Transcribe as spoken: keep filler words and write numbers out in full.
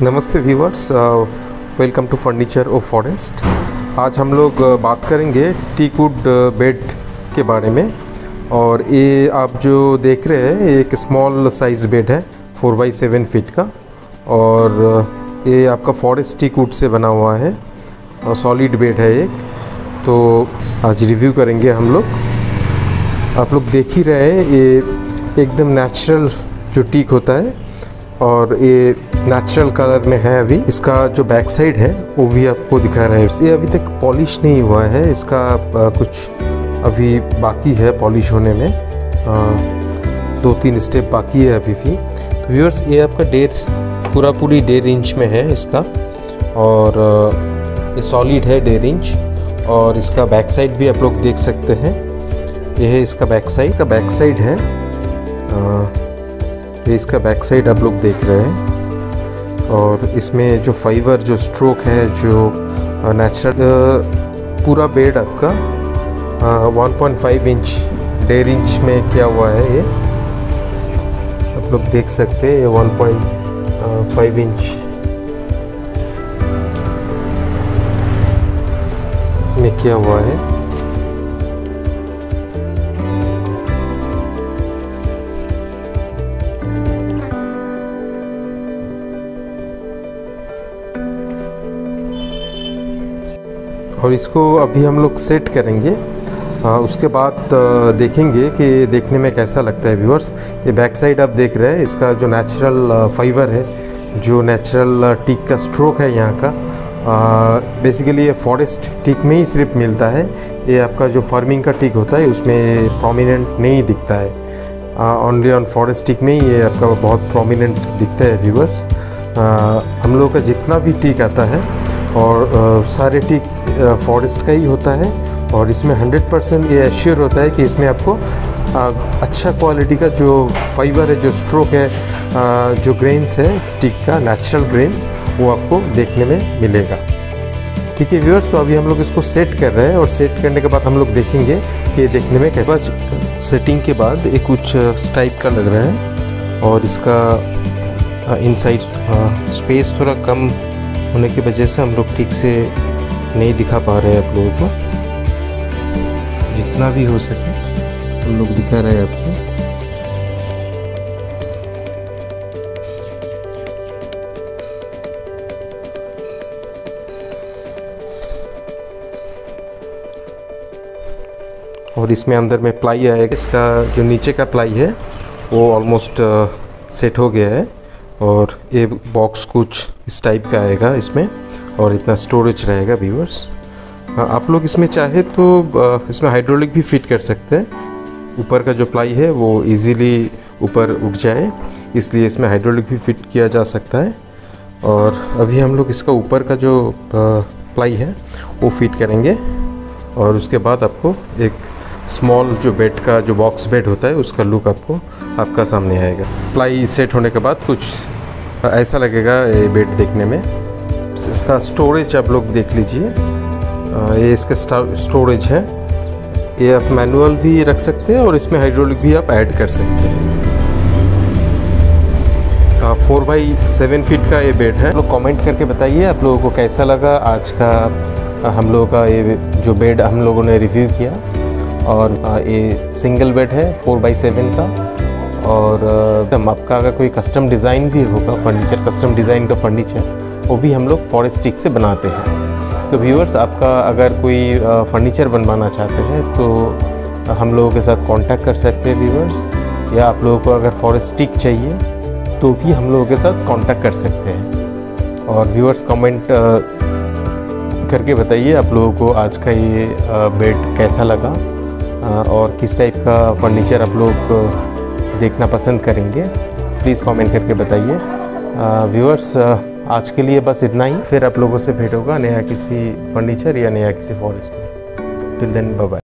नमस्ते viewers, welcome to furniture of forest. आज हम लोग uh, बात करेंगे टीक वुड बेड के बारे में। और ये आप जो देख रहे हैं ये एक स्मॉल साइज़ बेड है फोर बाई सेवन फीट का, और uh, ये आपका फॉरेस्ट टीक वुड से बना हुआ है और सॉलिड बेड है एक। तो आज रिव्यू करेंगे हम लोग। आप लोग देख ही रहे हैं ये एकदम नेचुरल जो टीक होता है, और ये नेचुरल कलर में है। अभी इसका जो बैक साइड है वो भी आपको दिखा रहा है। ये अभी तक पॉलिश नहीं हुआ है, इसका आ, कुछ अभी बाकी है पॉलिश होने में, आ, दो तीन स्टेप बाकी है अभी भी। तो व्यूअर्स, ये आपका डेढ़ पूरा पूरी डेढ़ इंच में है इसका, और आ, ये सॉलिड है डेढ़ इंच। और इसका बैक साइड भी आप लोग देख सकते हैं, ये है इसका बैक साइड का बैक साइड है आ, ये इसका बैक साइड आप लोग देख रहे हैं। और इसमें जो फाइबर जो स्ट्रोक है जो नेचुरल पूरा बेड आपका वन पॉइंट फाइव इंच डेढ़ इंच में किया हुआ है। ये आप लोग देख सकते हैं, ये वन पॉइंट फाइव इंच में किया हुआ है। और इसको अभी हम लोग सेट करेंगे, आ, उसके बाद आ, देखेंगे कि देखने में कैसा लगता है। व्यूअर्स, ये बैक साइड आप देख रहे हैं, इसका जो नेचुरल फाइबर है, जो नेचुरल टीक का स्ट्रोक है यहाँ का, बेसिकली ये फॉरेस्ट टीक में ही सिर्फ मिलता है। ये आपका जो फार्मिंग का टीक होता है उसमें प्रोमिनेंट नहीं दिखता है, ओनली ऑन फॉरेस्ट टीक में ही ये आपका बहुत प्रोमिनेंट दिखता है। व्यूअर्स, हम लोगों का जितना भी टीक आता है और आ, सारे टीक फॉरेस्ट का ही होता है, और इसमें हंड्रेड परसेंट ये एश्योर होता है कि इसमें आपको आ, अच्छा क्वालिटी का जो फाइबर है, जो स्ट्रोक है, आ, जो ग्रेन्स है टीक का नेचुरल ग्रेन्स, वो आपको देखने में मिलेगा। ठीक है व्यूअर्स, तो अभी हम लोग इसको सेट कर रहे हैं, और सेट करने के बाद हम लोग देखेंगे कि देखने में कैसा। सेटिंग के बाद ये कुछ इस टाइप का लग रहा है, और इसका इनसाइड स्पेस थोड़ा कम होने की वजह से हम लोग ठीक से नहीं दिखा पा रहे हैं आप लोगों को। जितना भी हो सके हम लोग दिखा रहे हैं आपको। और इसमें अंदर में प्लाई आएगा। इसका जो नीचे का प्लाई है वो ऑलमोस्ट सेट हो गया है, और ये बॉक्स कुछ इस टाइप का आएगा इसमें, और इतना स्टोरेज रहेगा। व्यूअर्स, आप लोग इसमें चाहे तो इसमें हाइड्रोलिक भी फिट कर सकते हैं। ऊपर का जो प्लाई है वो इजीली ऊपर उठ जाए, इसलिए इसमें हाइड्रोलिक भी फिट किया जा सकता है। और अभी हम लोग इसका ऊपर का जो प्लाई है वो फिट करेंगे, और उसके बाद आपको एक स्मॉल जो बेड का जो बॉक्स बेड होता है उसका लुक आपको आपका सामने आएगा। प्लाई सेट होने के बाद कुछ ऐसा लगेगा ये बेड देखने में। इसका स्टोरेज आप लोग देख लीजिए, ये इसका स्टोरेज है। ये आप मैनुअल भी रख सकते हैं, और इसमें हाइड्रोलिक भी आप ऐड कर सकते हैं। फोर बाई सेवन फीट का ये बेड है। लोग कमेंट करके बताइए आप लोगों को कैसा लगा आज का हम लोगों का ये जो बेड हम लोगों ने रिव्यू किया। और ये सिंगल बेड है फोर बाई सेवन का। और आपका अगर कोई कस्टम डिज़ाइन भी होगा, फर्नीचर कस्टम डिज़ाइन का फर्नीचर, वो भी हम लोग फॉरेस्ट टीक से बनाते हैं। तो व्यूअर्स, आपका अगर कोई फर्नीचर बनवाना चाहते हैं तो हम लोगों के साथ कांटेक्ट कर सकते हैं व्यूअर्स, या आप लोगों को अगर फॉरेस्ट टीक चाहिए तो भी हम लोगों के साथ कांटेक्ट कर सकते हैं। और व्यूअर्स, कमेंट करके बताइए आप लोगों को आज का ये बेड कैसा लगा, और किस टाइप का फर्नीचर आप लोग देखना पसंद करेंगे। प्लीज़ कमेंट करके बताइए। व्यूअर्स, आज के लिए बस इतना ही। फिर आप लोगों से भेंट होगा नया किसी फर्नीचर या नया किसी फॉरेस्ट में। Till then, bye bye.